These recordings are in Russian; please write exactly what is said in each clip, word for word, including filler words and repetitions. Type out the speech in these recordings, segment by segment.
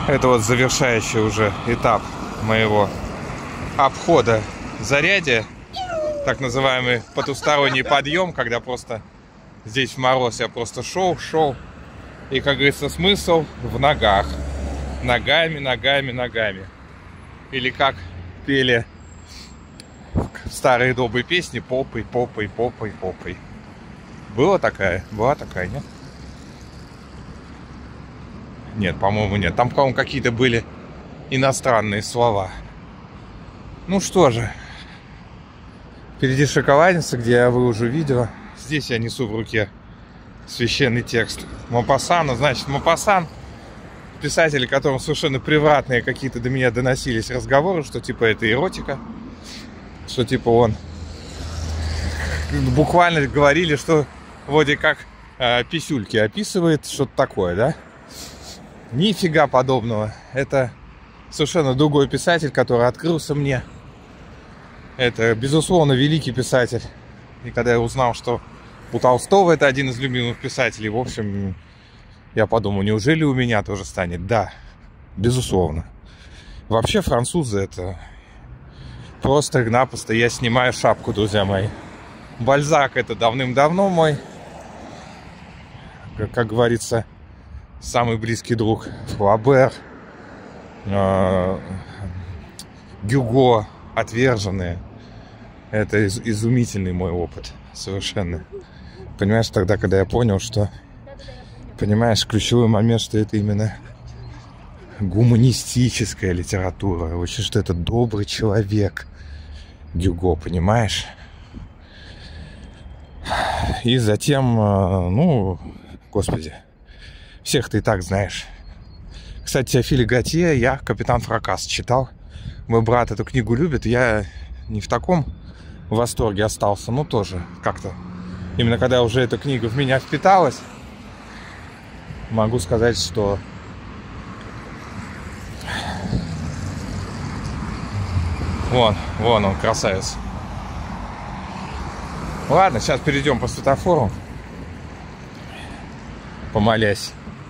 Это вот завершающий уже этап моего обхода Зарядья. Так называемый потусторонний подъем, когда просто здесь в мороз я просто шел, шел. И, как говорится, смысл в ногах. Ногами, ногами, ногами. Или как пели в старые добрые песни: попой, попой, попой, попой. Была такая? Была такая, нет? Нет, по-моему, нет. Там, по-моему, какие-то были иностранные слова. Ну что же. Впереди шоколадница, где я выложу видео. Здесь я несу в руке священный текст Мопассана. Значит, Мопассан, писатель, которому совершенно превратные какие-то до меня доносились разговоры, что типа это эротика. Что типа он... Буквально говорили, что вроде как э, писюльки описывает, что-то такое, да? Нифига подобного. Это совершенно другой писатель, который открылся мне. Это, безусловно, великий писатель. И когда я узнал, что у Толстого это один из любимых писателей, в общем, я подумал, неужели у меня тоже станет? Да, безусловно. Вообще французы это просто-напросто я снимаю шапку, друзья мои. Бальзак это давным-давно мой, как, как говорится, самый близкий друг. Флабер, э, Гюго, отверженные. Это из, изумительный мой опыт. Совершенно. Понимаешь, тогда, когда я понял, что... Понимаешь, ключевой момент, что это именно гуманистическая литература. Очень, что это добрый человек. Гюго, понимаешь? И затем, ну, господи, всех ты и так знаешь. Кстати, Теофиля Готье я «Капитан Фракас» читал. Мой брат эту книгу любит. Я не в таком восторге остался, но тоже как-то. Именно когда уже эта книга в меня впиталась, могу сказать, что вон, вон он, красавец. Ладно, сейчас перейдем по светофору, помолясь.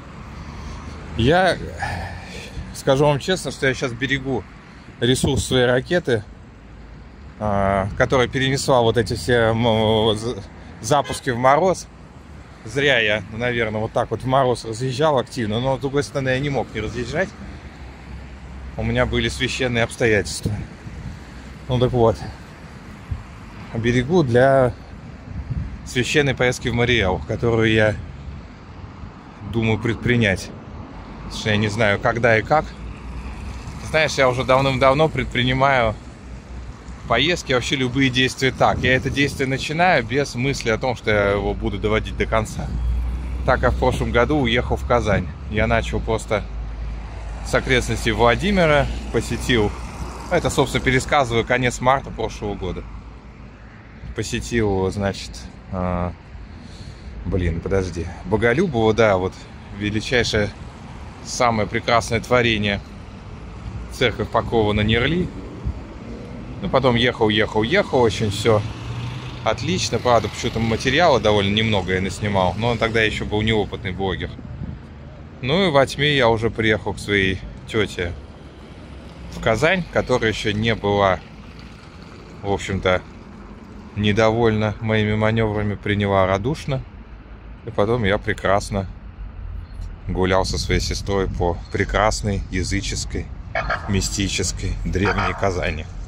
Я скажу вам честно, что я сейчас берегу ресурс своей ракеты, которая перенесла вот эти все запуски в мороз. Зря я, наверное, вот так вот в мороз разъезжал активно, но с другой стороны я не мог не разъезжать. У меня были священные обстоятельства. Ну так вот, берегу для священной поездки в Мориэл, которую я думаю предпринять. Потому что я не знаю, когда и как. Знаешь, я уже давным-давно предпринимаю поездки, вообще любые действия так. Я это действие начинаю без мысли о том, что я его буду доводить до конца. Так как в прошлом году уехал в Казань. Я начал просто с окрестностей Владимира, посетил, это, собственно, пересказываю конец марта прошлого года. Посетил, значит, а, блин, подожди, Боголюбово, да, вот величайшее, самое прекрасное творение, церковь Покрова на Нерли. Ну, потом ехал, ехал, ехал, очень все отлично. Правда, почему-то материала довольно немного я наснимал, но он тогда еще был неопытный блогер. Ну и во тьме я уже приехал к своей тете в Казань, которая еще не была, в общем-то, недовольна моими маневрами, приняла радушно. И потом я прекрасно гулял со своей сестрой по прекрасной языческой, мистической древней Казани.